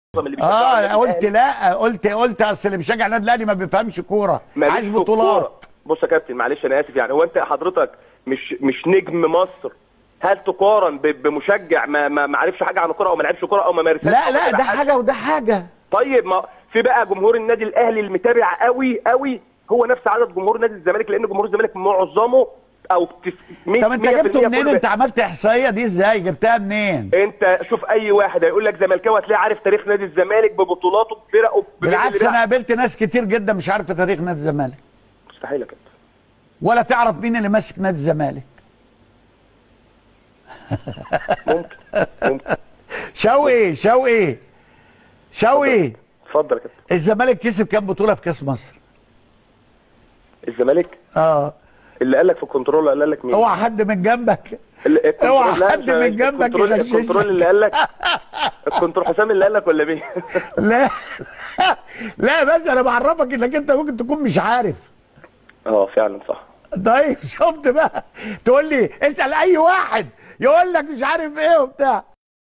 اللي بيشجعوا النادي قلت الأهلي. لا، قلت اصل اللي بيشجع النادي الاهلي ما بيفهمش كوره، ماليش عايز في بطولات. الكورة. بص يا كابتن معلش انا اسف، يعني هو انت حضرتك مش نجم مصر، هل تقارن بمشجع ما عرفش حاجه عن الكوره او ما لعبش كوره او ما مارسهاش؟ لا ده حاجه وده حاجه. طيب ما في بقى جمهور النادي الاهلي المتابع قوي قوي هو نفس عدد جمهور نادي الزمالك، لان جمهور الزمالك معظمه او 100% طب انت جبته منين؟ انت عملت احصائيه دي ازاي؟ جبتها منين؟ انت شوف اي واحد هيقول لك زملكاوي هتلاقيه عارف تاريخ نادي الزمالك ببطولاته بفرقه. بالعكس انا قابلت ناس كتير جدا مش عارفه تاريخ نادي الزمالك. مستحيل يا كابتن. ولا تعرف مين اللي ماسك نادي الزمالك. ممكن شوقي اتفضل يا كابتن. الزمالك كسب كام بطوله في كاس مصر؟ الزمالك اللي قال لك في الكنترول قال لك مين؟ اوعى حد من جنبك، اوعى حد من جنبك يغششك. الكنترول اللي قال لك الكنترول حسام اللي قال لك ولا مين؟ لا بس انا بعرفك انك انت ممكن تكون مش عارف. فعلا صح. طيب شفت بقى، تقول لي اسال اي واحد يقول لك مش عارف ايه وبتاع.